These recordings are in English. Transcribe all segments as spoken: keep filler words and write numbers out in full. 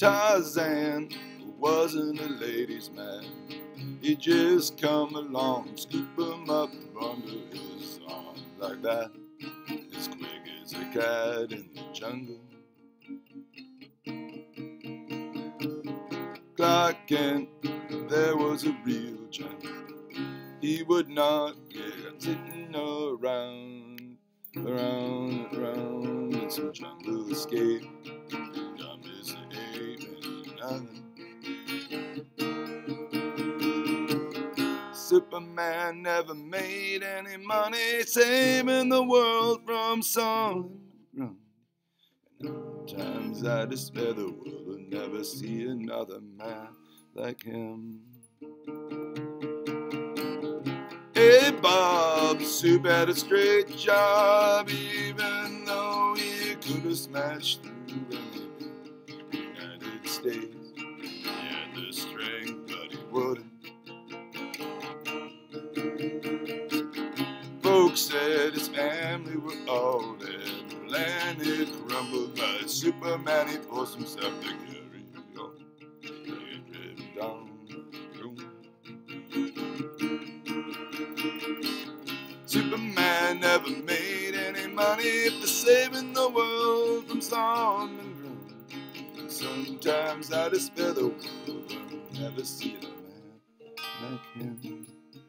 Tarzan wasn't a ladies' man. He just come along and scoop him up under his arm like that, as quick as a cat in the jungle. Clark Kent, there was a real gent. He would not get sitting around, around, around in some jungle escape. Dumb as the ape and nothing. Superman never made any money saving the world from Solomon. Sometimes I despair the world will never see another man like him. Hey Bob, Soup had a straight job, even though he could have smashed through the United States. He had the strength, but he wouldn't. Folks said his family were all dead. The land had crumbled by Superman. He forced himself to carry on. He drifted down the room. Superman never made any money for saving the world from storm and gloom. Sometimes I despair the world will never see a man like him.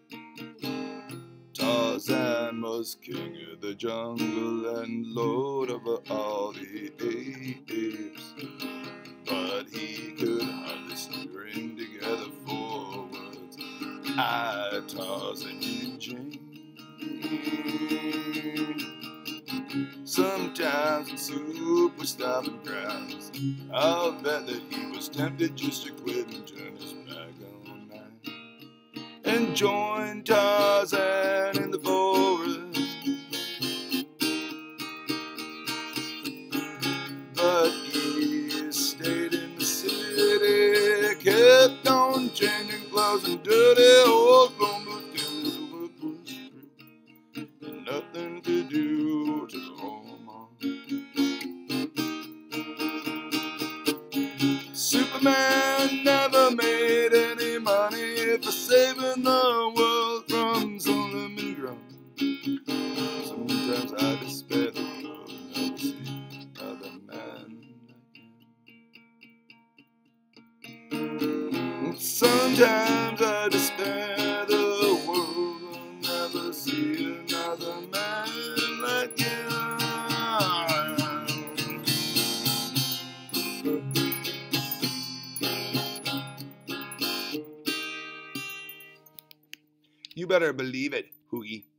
Tarzan was king of the jungle and lord over all the apes, but he could hardly string together four words. I, Tarzan, you, Jane. Sometimes when Soup was stopping crowds, I'll bet that he was tempted just to quit and turn his back on night and join Tarzan in the forest. But he stayed in the city, kept on changing clothes and dirty old phone booths till his work was through and nothing to do to go home on. Superman never made any money for saving the world from Solomon Grundy. Sometimes I despair the world will never see another man like him. Sometimes I despair the world will never see another man like him. You better believe it, Hoogie.